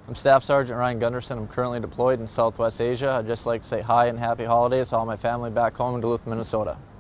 I'm Staff Sergeant Ryan Gunderson. I'm currently deployed in Southwest Asia. I'd just like to say hi and happy holidays to all my family back home in Duluth, Minnesota.